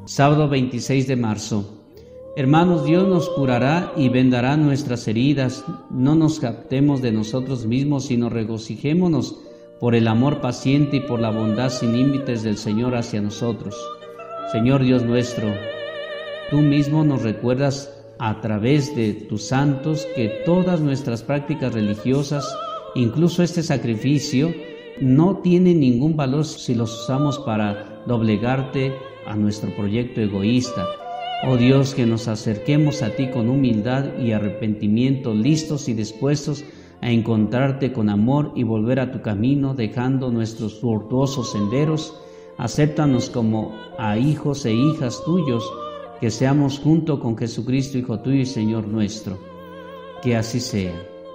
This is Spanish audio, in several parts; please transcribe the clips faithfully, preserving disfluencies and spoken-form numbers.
Sábado veintiséis de marzo. Hermanos, Dios nos curará y vendará nuestras heridas. No nos captemos de nosotros mismos, sino regocijémonos por el amor paciente y por la bondad sin límites del Señor hacia nosotros. Señor Dios nuestro, tú mismo nos recuerdas a través de tus santos que todas nuestras prácticas religiosas, incluso este sacrificio, no tienen ningún valor si los usamos para doblegarte a nuestro proyecto egoísta. Oh Dios, que nos acerquemos a ti con humildad y arrepentimiento, listos y dispuestos a encontrarte con amor y volver a tu camino, dejando nuestros tortuosos senderos. Acéptanos como a hijos e hijas tuyos, que seamos junto con Jesucristo, Hijo tuyo y Señor nuestro. Que así sea.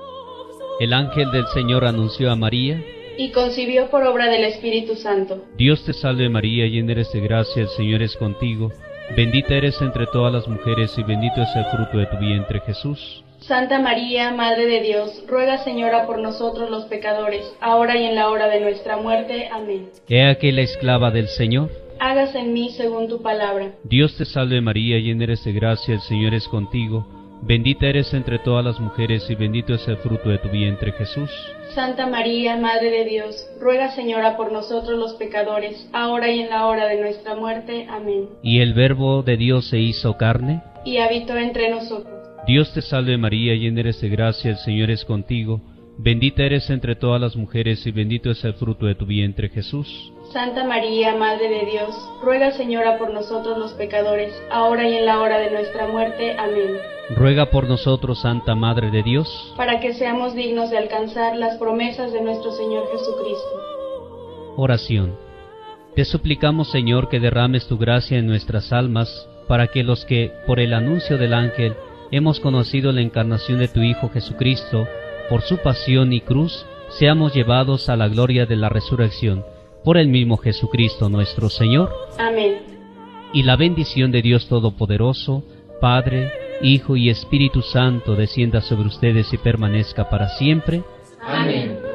El ángel del Señor anunció a María, y concibió por obra del Espíritu Santo. Dios te salve María, llena eres de gracia, el Señor es contigo. Bendita eres entre todas las mujeres y bendito es el fruto de tu vientre, Jesús. Santa María, Madre de Dios, ruega, Señora, por nosotros los pecadores, ahora y en la hora de nuestra muerte. Amén. He aquí la esclava del Señor. Hágase en mí según tu palabra. Dios te salve María, llena eres de gracia, el Señor es contigo. Bendita eres entre todas las mujeres y bendito es el fruto de tu vientre, Jesús. Santa María, Madre de Dios, ruega, Señora, por nosotros los pecadores, ahora y en la hora de nuestra muerte. Amén. Y el Verbo de Dios se hizo carne y habitó entre nosotros. Dios te salve María, llena eres de gracia, el Señor es contigo. Bendita eres entre todas las mujeres y bendito es el fruto de tu vientre, Jesús. Santa María, Madre de Dios, ruega, Señora, por nosotros los pecadores, ahora y en la hora de nuestra muerte. Amén. Ruega por nosotros, Santa Madre de Dios, para que seamos dignos de alcanzar las promesas de nuestro Señor Jesucristo. Oración. Te suplicamos, Señor, que derrames tu gracia en nuestras almas, para que los que, por el anuncio del ángel, hemos conocido la encarnación de tu Hijo Jesucristo, por su pasión y cruz, seamos llevados a la gloria de la resurrección, por el mismo Jesucristo nuestro Señor. Amén. Y la bendición de Dios Todopoderoso, Padre, Hijo y Espíritu Santo, descienda sobre ustedes y permanezca para siempre. Amén.